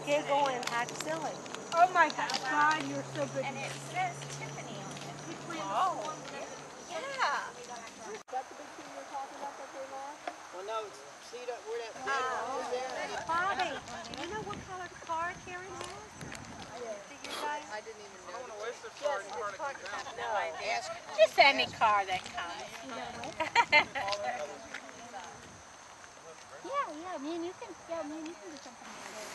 giggle and act silly. Oh my God, you're so good. And it says Tiffany on it. Oh. Yeah. Is that the big thing you're talking about that they lost? Well, no, see where that is there? Bobby, do you know what color car Karen has? I didn't even know. I don't want to waste their car. No idea. Just any car that comes. Yeah, me and you can do something.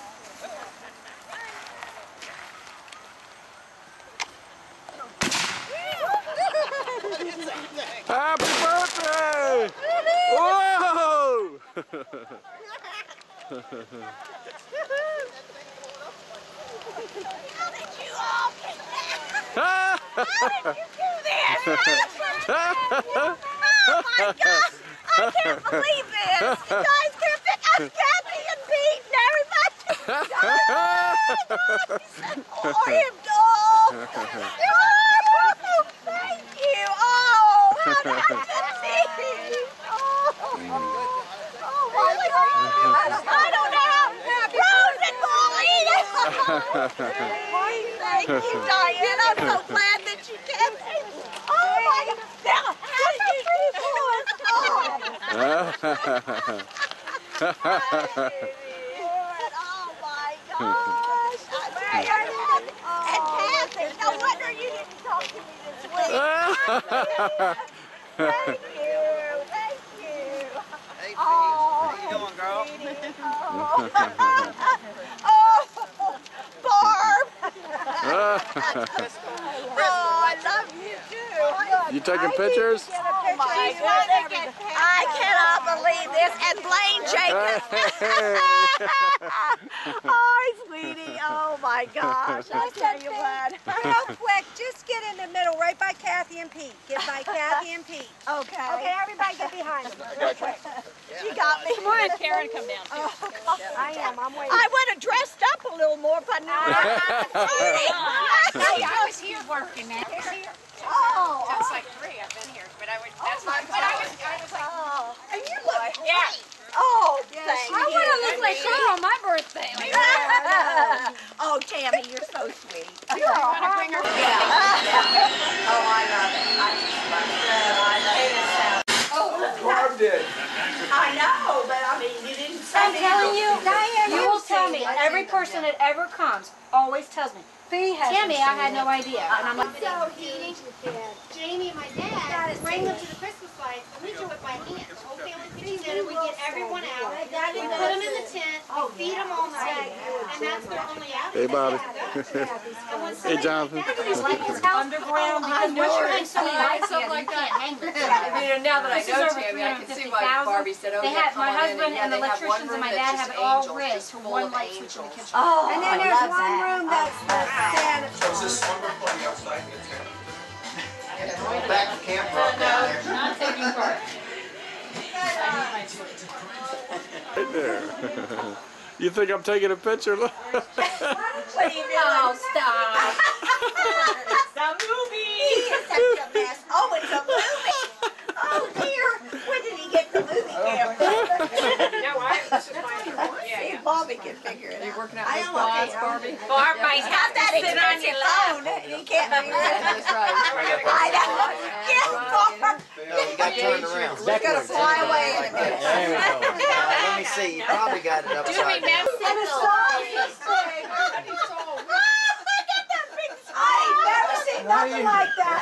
Happy birthday! Whoa! How did you all get that? How did you do this? Oh my God! I can't believe this! You guys can pick up Kathy and Pete and everybody! Oh, him dog! Oh, thank you! Oh, how nice to see you! Oh my God! I don't know! Rose and Molly! Thank you, Diane. I'm so glad that you came. Oh my God! Now, how did you do this? Oh my gosh! And Kathy, no wonder you didn't talk to me this week. Thank you, thank you. Hey, Oh, how you doing, girl? Oh, Barb! Oh, I love you too. You taking pictures? Oh my goodness. I cannot believe this. And Blaine Jacobs. Oh, sweetie. Oh my gosh. I tell you what. Real quick, just get in the middle, right by Kathy and Pete. Get by Kathy and Pete. Okay. Okay, everybody get behind them. You got me. Come on, Karen, come down too. I am. I'm waiting. I would have dressed up a little more, but no. I was here working, man. Oh. That's like 3. I've been here, but I was like, Oh. And you look great. yeah. Oh, thank I you. want to look like her on my birthday. Oh, Tammy, you're so sweet. You want to bring her? Yeah. Oh, I love it. I love it. Oh, Barb did. I know, but I mean, you didn't say I'm telling you, Diane, you will tell me. Every person that ever comes always tells me. Tammy, I had no idea. And I'm like, so huge. Jamie and my dad bring them to the Christmas lights, and we do it by hand. The whole family pitches in, and we get everyone out. We put them in the tent, we feed them all night, and that's their only outing. Hey, Bobby. Hey, Jonathan. underground because once you're in so many lights together, you can't hang them. Now that I This is know over Tammy, I can see why 350,000. Barbie said, oh, They yeah, have come my on in, husband and the they have one electricians and room my that's dad have just it all angels, rigged just for full one of light switch in the kitchen. Oh, And then I there's love one that. room that's the Santa. Is this slumber party outside in the tent? Back to camp right down there. Not taking part. Right there. You think I'm taking a picture? Look. What are you doing? Oh, stop. It's a movie. He is such a mess. Oh, it's a movie. Oh, dear. When did he get the movie camera? This is my, See if Bobby can figure it out. You're working out I those am quads, okay. Barbie? He's got that expensive phone, and he can't figure it out. That's right. I know. Get Barb. You got turned around. We're going to fly away in a minute. There we go. Let me see. You probably got it upside down. And the size is big. Oh, look at that big size. I ain't never seen nothing like that.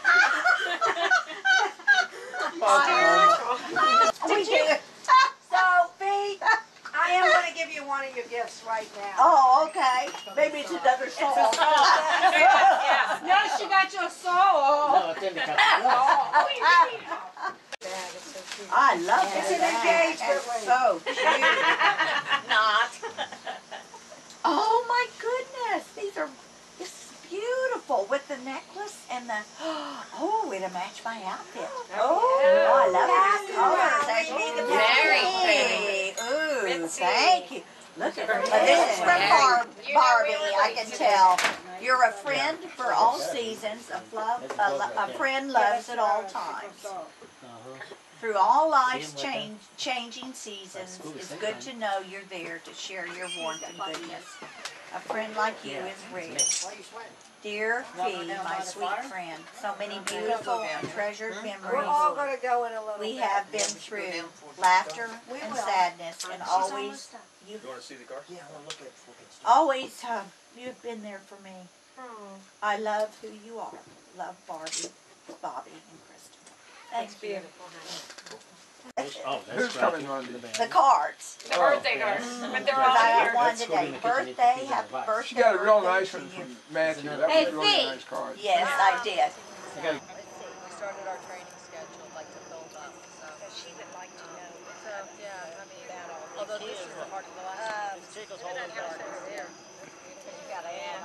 Did you? So, Pete, I am going to give you one of your gifts right now. Oh, okay. Maybe it's another song. No, she got your soul. No, it's in the cup. I love it. It's an engagement ring. So cute. Not. Oh my goodness. This is beautiful with the necklace and the, oh, it'll match my outfit. Oh, I love it. Very pretty. Ooh, thank you. Look at her. This is from Barbie, I can tell. You're a friend for all seasons. A friend loves at all times. Through all life's changing seasons, it's good to know you're there to share your warmth and goodness. A friend like you is rare. Dear Fee, my sweet friend, so many beautiful and treasured We're all memories going to go in a little we bit. have been through, laughter and sadness, and always, You want to see the car? Yeah, I want to look at always, you've been there for me. I love who you are. Love Barbie, Bobby, and Kristen. Thanks, beautiful. Who's coming on today? The cards. The birthday cards, but they're all I got here. one today. Birthday, happy birthday. She got a real nice birthday one to you. from Matthew. That Hey, was a really Fee. nice card. Yes, I did. Let's see, we started our training schedule, like to build up, so. She would like to know. So, yeah, I mean, although this is the part of the last one. Jacob's holding the part over there. You gotta add.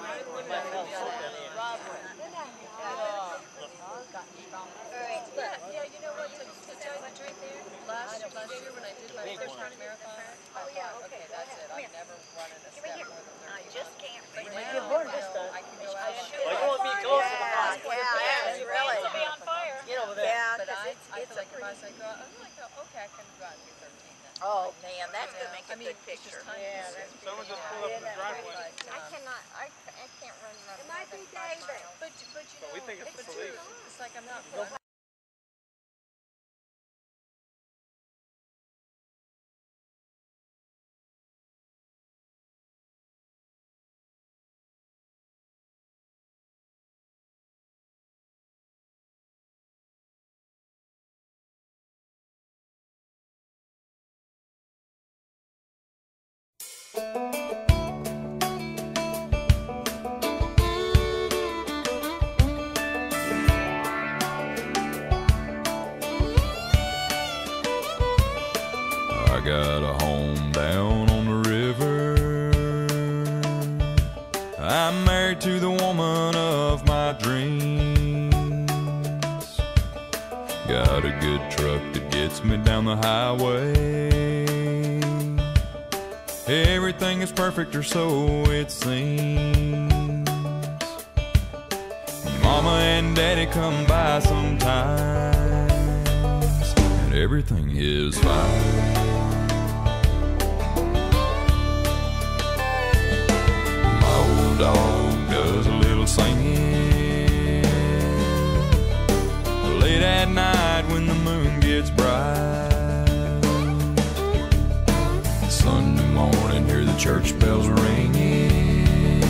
Yeah, you know what, to tell you the truth there, last year when I did my first half marathon, I thought, okay, that's it, I'm never running a step more than 30 miles. Just can't. But now, I can go out and do it. Like, you want me close to the front. Yeah, really. Be on fire. Get over there. Yeah, But because I it's feel a like if I say go out, I'm like, okay, I can go out and do 13 then. Oh, man, that's Yeah, gonna make I a mean, good it's just picture. time Yeah, consuming. Someone just pulled up in the driveway. But, cannot, I can't run It might be David. but you know, we think it's it's police. true. It's like I'm not. I got a home down on the river. I'm married to the woman of my dreams. Got a good truck that gets me down the highway. Everything is perfect, or so it seems. Mama and Daddy come by sometimes, and everything is fine. Dog does a little singing late at night when the moon gets bright. Sunday morning, hear the church bells ringing.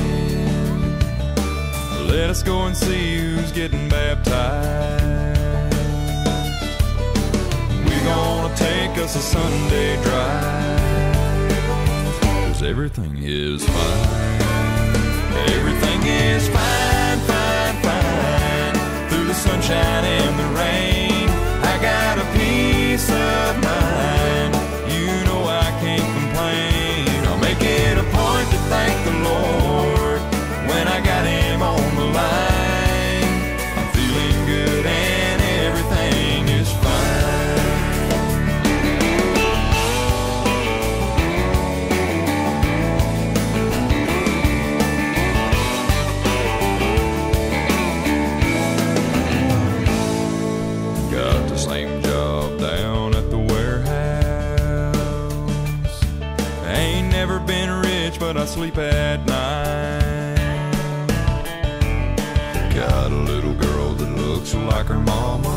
Let us go and see who's getting baptized. We're gonna take us a Sunday drive, 'cause everything is fine. Everything is fine, fine, fine. Through the sunshine and the rain, I got a peace of mind. You know I can't complain. I'll make it a point to thank the Lord when I got Him on the line. I'm feeling good and everything is fine. Same job down at the warehouse. Ain't never been rich, but I sleep at night. Got a little girl that looks like her mama.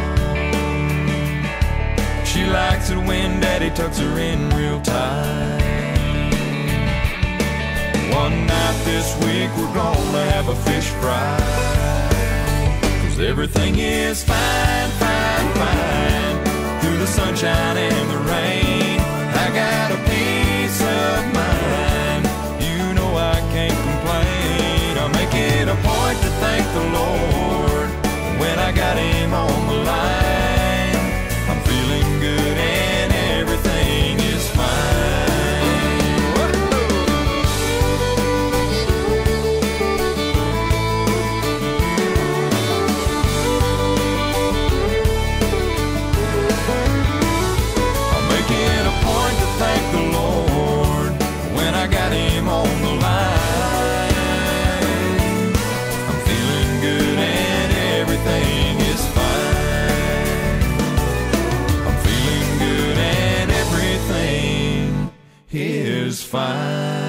She likes it when Daddy tucks her in real tight. One night this week we're gonna have a fish fry. Everything is fine, fine, fine. Through the sunshine and the rain, I got a peace of mind. You know I can't complain. I'll make it a point to thank the Lord when I got Him on the line. I'm feeling good and everything is fine. Whoa. fine.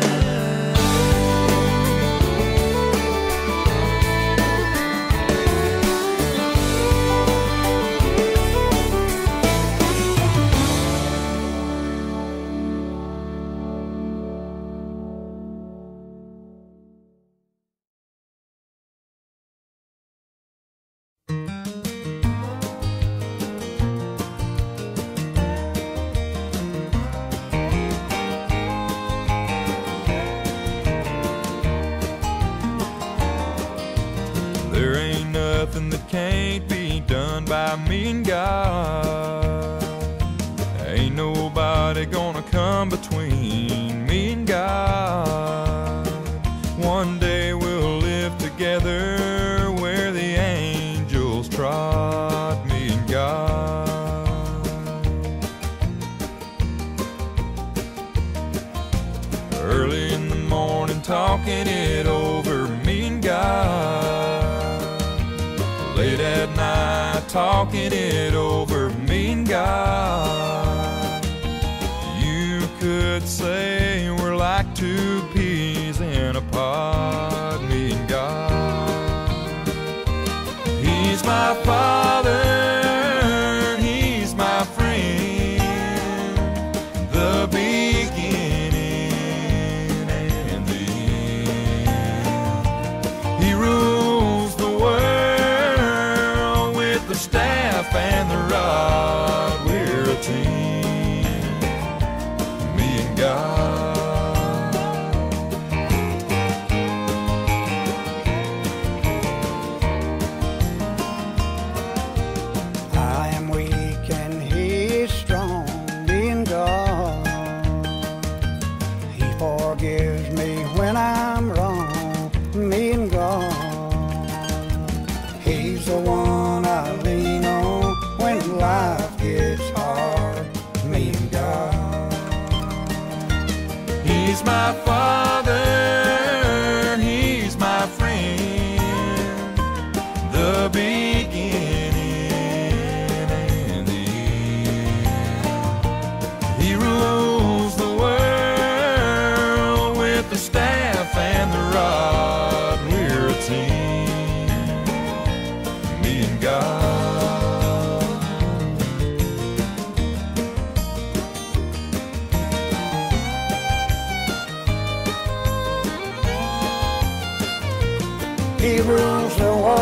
There ain't nothing that can't be done by me and God. Ain't nobody gonna come between me and God. One day we'll live together where the angels trod, me and God. Early in the morning talking it over, me and God. Late at night talking it over, me and God. You could say we're like two peas in a pod, me and God. He's my father, he's my friend, the beginning and the end. He rules the world with the staff and the rod. We're a team, me and God. I am weak and he is strong, me and God. He forgives me when I'm wrong, me and God. He's the one I lean on when life gets hard, me and God. He's my father, he's my friend, the beginning and the end. He rules the world with the staff and the rod. We're a team, me and God. He rules the world